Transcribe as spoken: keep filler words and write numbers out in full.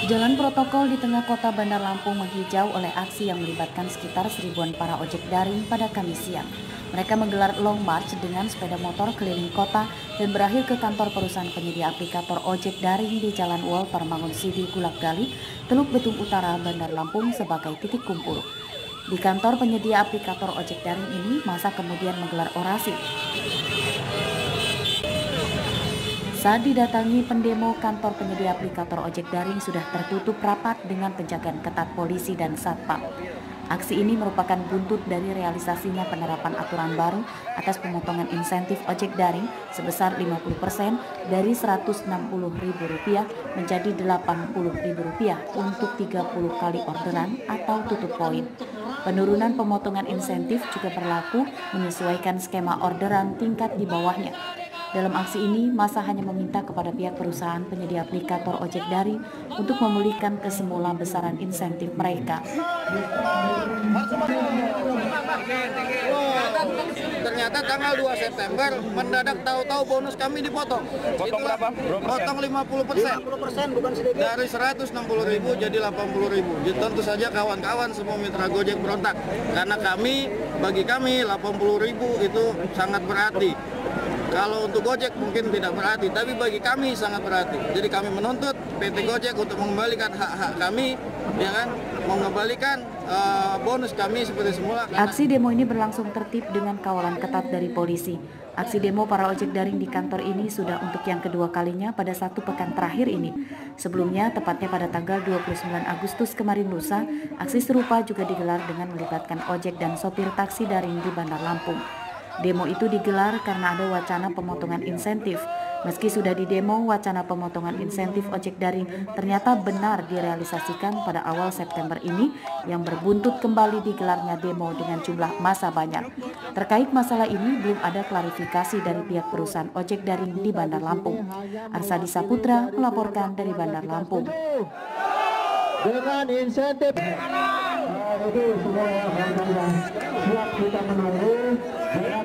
Jalan protokol di tengah kota Bandar Lampung menghijau oleh aksi yang melibatkan sekitar seribuan para ojek daring pada Kamis siang. Mereka menggelar long march dengan sepeda motor keliling kota dan berakhir ke kantor perusahaan penyedia aplikator ojek daring di Jalan Wol Parmangun Sidi Gulak Gali, Teluk Betung Utara, Bandar Lampung sebagai titik kumpul. Di kantor penyedia aplikator ojek daring ini, massa kemudian menggelar orasi. Saat didatangi pendemo, kantor penyedia aplikator ojek daring sudah tertutup rapat dengan penjagaan ketat polisi dan satpam. Aksi ini merupakan buntut dari realisasinya penerapan aturan baru atas pemotongan insentif ojek daring sebesar lima puluh persen dari seratus enam puluh ribu rupiah menjadi delapan puluh ribu rupiah untuk tiga puluh kali orderan atau tutup poin. Penurunan pemotongan insentif juga berlaku menyesuaikan skema orderan tingkat di bawahnya. Dalam aksi ini, massa hanya meminta kepada pihak perusahaan penyedia aplikator ojek daring untuk memulihkan kesemula besaran insentif mereka. Ternyata tanggal dua September mendadak tahu-tahu bonus kami dipotong. Potong berapa? Potong lima puluh persen. Dari seratus enam puluh ribu jadi delapan puluh ribu. Jadi tentu saja kawan-kawan semua mitra Gojek berontak. Karena kami, bagi kami delapan puluh ribu itu sangat berarti. Kalau untuk Gojek mungkin tidak berarti, tapi bagi kami sangat berarti. Jadi kami menuntut P T Gojek untuk mengembalikan hak-hak kami, ya kan, mengembalikan uh, bonus kami seperti semula. Aksi demo ini berlangsung tertib dengan kawalan ketat dari polisi. Aksi demo para ojek daring di kantor ini sudah untuk yang kedua kalinya pada satu pekan terakhir ini. Sebelumnya, tepatnya pada tanggal dua puluh sembilan Agustus kemarin lusa, aksi serupa juga digelar dengan melibatkan ojek dan sopir taksi daring di Bandar Lampung. Demo itu digelar karena ada wacana pemotongan insentif. Meski sudah didemo, wacana pemotongan insentif ojek daring ternyata benar direalisasikan pada awal September ini yang berbuntut kembali digelarnya demo dengan jumlah massa banyak. Terkait masalah ini belum ada klarifikasi dari pihak perusahaan ojek daring di Bandar Lampung. Arsadi Saputra melaporkan dari Bandar Lampung. Dengan insentif itu semua siap kita menunggu.